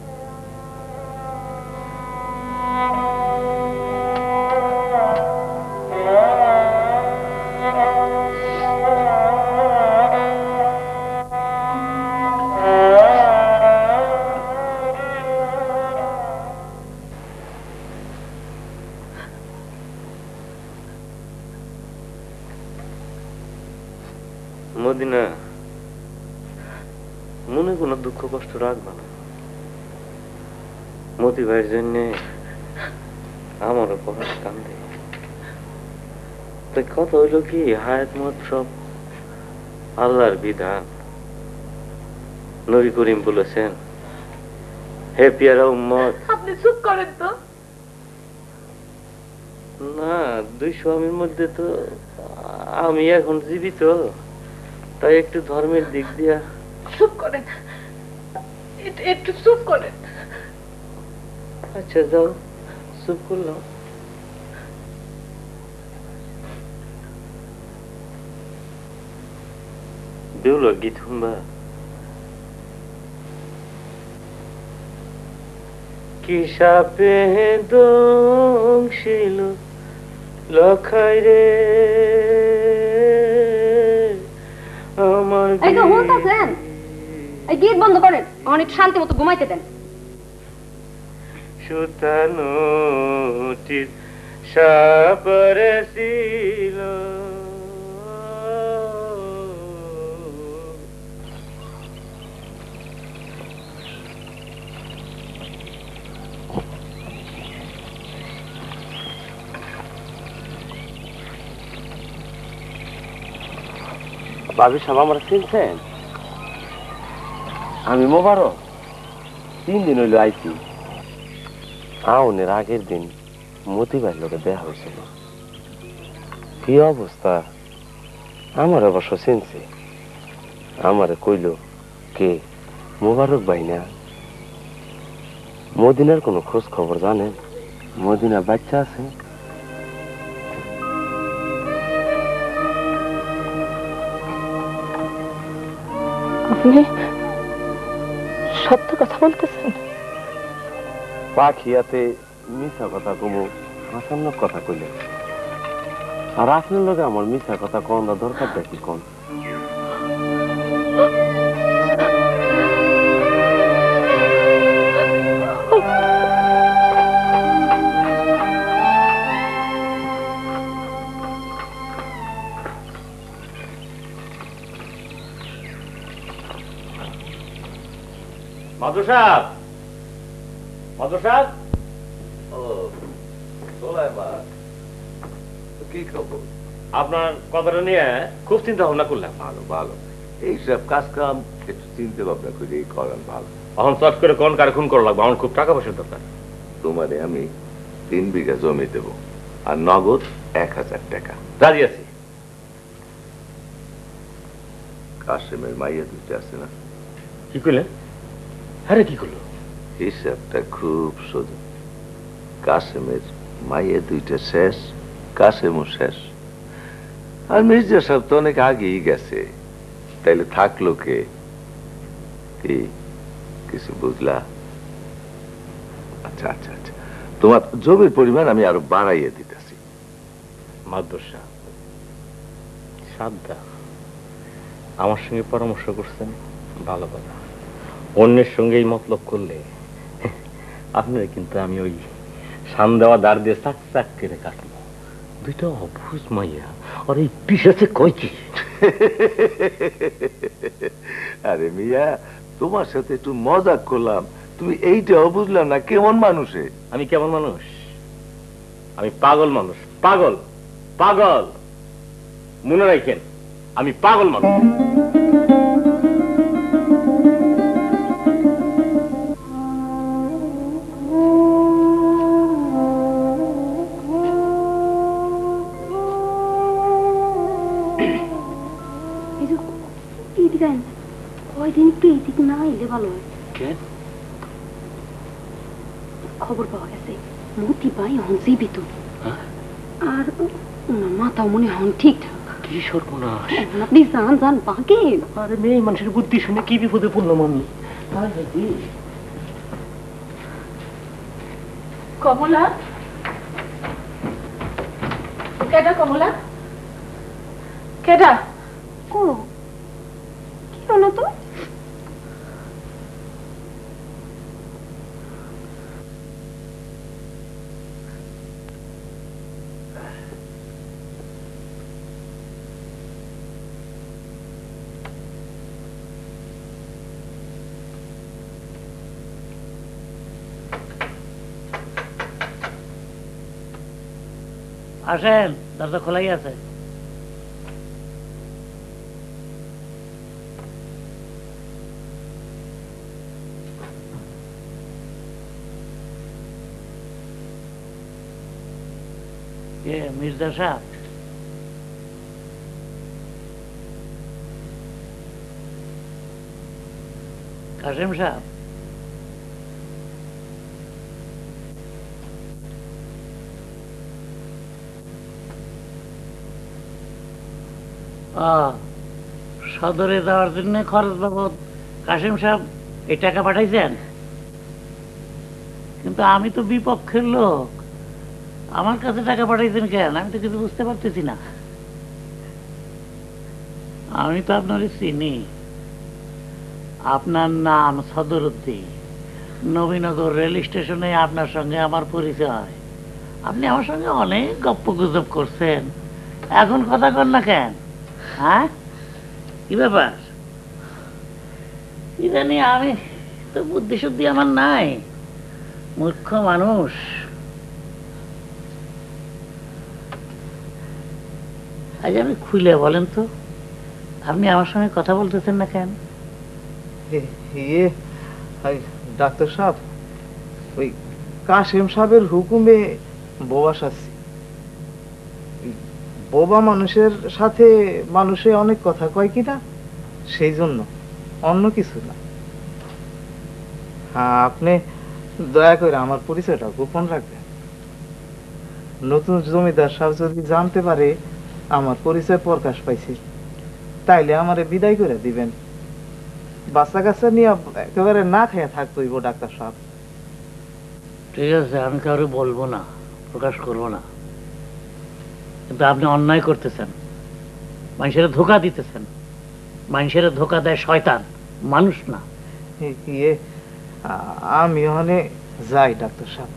মদিনা, মনে কোনো দুঃখ কষ্ট রাখবা না। মতি ভাইয়ের জন্য আমারও পড়ার কান্দে। তাই কথা হইল কি, হায়াত মত সব আল্লাহর বিধান। নবী করিম বলেছেন, হে পিয়ারা উম্মত। আপনি চুপ করেন তো। না, দুই স্বামীর মধ্যে তো আমি এখন জীবিত, তাই একটু ধর্মের দিক দিয়া। চুপ করেন, একটু চুপ করেন। আচ্ছা যাও, চুপ করলাম। বেউলার গীত শুনবা? কি সাপে দংশিল লখাই রে আমার। এই যে শুনতেছেন, এই গীত বন্ধ করেন, অনেক শান্তি মতো ঘুমাইতে দেন। সুতানুটির সাপরে ছিল ভাবি সব আমরা চিনছেন? আমি মোবারক, তিন দিন হইল আইছি। আউনের আগের দিন মতিবার লোকে দেখা হয়েছিল। কি অবস্থা আমার অবশ্য চিনছে। আমারে কইল, কে মোবারক ভাই না? মদিনার কোনো খোঁজ খবর জানেন? মদিনা বাচ্চা আছে? আপনি সত্য কথা বলতেছেন? পাখিয়াতে মিথ্যা কথা কমু হাসান্ন কথা কইলেন, আর আপনার লগে আমার মিথ্যা কথা কোন দরকারটা কি কোন? মাদুর সাহেব, মাদুর সাহেব। ও সোলাইমান, কি খবর? আপনার কথাটা নিয়ে খুব চিন্তা ভাবনা করলাম। ভালো ভালো, এইসব কাজ কাম একটু চিন্তা ভাবনা করে করেন ভালো। এখন চট করে কোন কার খুন করা লাগবে, আমার খুব টাকা পয়সার দরকার। তোমারে আমি তিন বিঘা জমি দেব, আর নগদ এক হাজার টাকা। রাজি আছি। কাশেমের মাইয়া দুইটা আছে না? কি করলে? আরে কি করলো? হিসাবটা খুব সোজা। কাশেমের মাইয়া দুইটা শেষ, কাশেমও শেষ। আর মির্জা সাহেব তো অনেক আগেই গেছে, তাইলে থাকলো কে? কি কিছু বুঝলা? আচ্ছা আচ্ছা আচ্ছা, তোমার জমির পরিমাণ আমি আরো বাড়াইয়ে দিতেছি। মাদ্রাসা সাদ্দা আমার সঙ্গে পরামর্শ করছেন, ভালো কথা। অন্যের সঙ্গে এই মতলব করলে আপনারা কিন্তু আমি ওই সান দেওয়া দাঁড় দিয়ে চাক চাক কেটে কাটবো। দুইটা অবুঝ মাইয়া আর এই পিসাতে কয় কি? আরে মিয়া, তোমার সাথে একটু মজাক করলাম, তুমি এইটাও বুঝলাম না কেমন মানুষে। আমি কেমন মানুষ? আমি পাগল মানুষ, পাগল পাগল। মনে রাখেন, আমি পাগল মানুষ। কয়দিন একটু এইদিক না এলে ভালো হয়। খবর পাওয়া গেছে মতি ভাই হন জীবিত, আর ওনার মাথা মনে হন ঠিকঠাক। কি সর্বনাশ! আপনি যান যান বাগেন। আরে মেয়ে মানুষের বুদ্ধি শুনে কি বিপদে পড়লাম আমি। কমলা, কেডা কমলা? কেডা? ও কি হলো তো? আসেন, দরজা খোলাই আছে। কে মির্জা সাহেব? কাসেম সাহেব? সদরে দেওয়ার জন্য খরচ বাবদ কাসেম সাহেব এই টাকা পাঠাইছেন, কিন্তু আমি তো বিপক্ষের লোক, আমার কাছে টাকা পাঠাইছেন কেন? আমি তো কিছু বুঝতে পারতেছি না। আমি তো আপনার চিনি, আপনার নাম সদরুদ্দিন, নবীনগর রেল স্টেশনে আপনার সঙ্গে আমার পরিচয়। আপনি আমার সঙ্গে অনেক গপ্প গুজব করছেন, এখন কথা কর না কেন? হ্যাঁ, কি ব্যাপার? ইদানি আমি তো বুদ্ধি শুদ্ধি আমার নাই, মূর্খ মানুষ। আজ আমি খুলে বলেন তো, আপনি আমার সঙ্গে কথা বলতেছেন না কেন? ইয়ে ডাক্তার সাহেব, ওই কাসেম সাহেবের হুকুমে বোবা শাস্তি। বোবা মানুষের সাথে মানুষে অনেক কথা কয় কিনা, সেই জন্য, অন্য কিছু না। হ্যাঁ, আপনি দয়া করে আমার পরিচয়টা গোপন রাখবেন। নতুন জমিদার সাহেব যদি জানতে পারে আমার পরিচয় প্রকাশ পাইছে, তাইলে আমারে বিদায় করে দিবেন। বাচ্চা কাচ্চা নিয়ে একেবারে না খেয়ে থাকতে হইব ডাক্তার সাহেব। ঠিক আছে, আমি কাউকে বলবো না, প্রকাশ করবো না, কিন্তু আপনি অন্যায় করতেছেন, মানুষের ধোকা দিতেছেন। মানুষের ধোকা দেয় শয়তান, মানুষ না। ইয়ে আমি ওখানে যাই ডাক্তার সাহেব।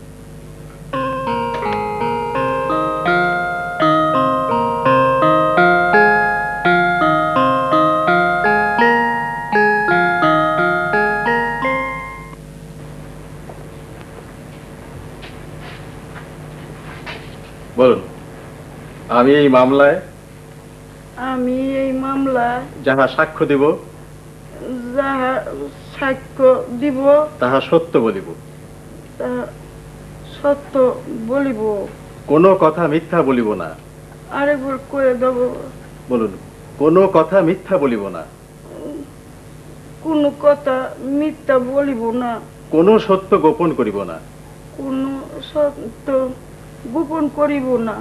বলুন, আমি এই মামলায় আমি এই মামলা যাহা সাক্ষ্য দিব যাহা সাক্ষ্য দিব তাহা সত্য বলিব, তাহা সত্য বলিব, কোনো কথা মিথ্যা বলিব না। আরেকবার কয়ে দেব। বলুন, কোনো কথা মিথ্যা বলিব না, কোনো কথা মিথ্যা বলিব না, কোনো সত্য গোপন করিব না, কোনো সত্য গোপন করিব না।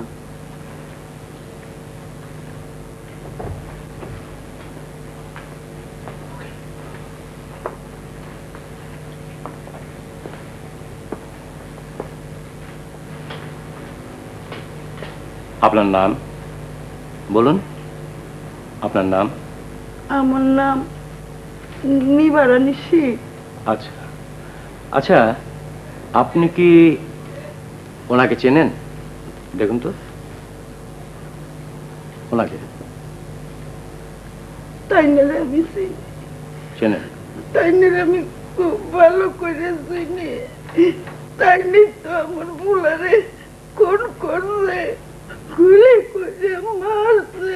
আপনার নাম বলুন। আপনার নাম? আমার নাম নিবারানী শীত। আচ্ছা আচ্ছা, আপনি কি ওনাকে চেনেন? দেখুন তো ওনাকে। তাই না আমি চিনি, চেনেন? তাই না আমি খুব ভালো করে চিনি। তাই নি তো আমার মুলারে কোন করছে, গুলি করে মারছে।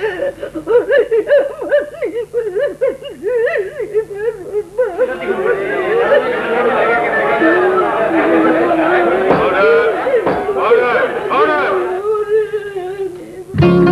আমার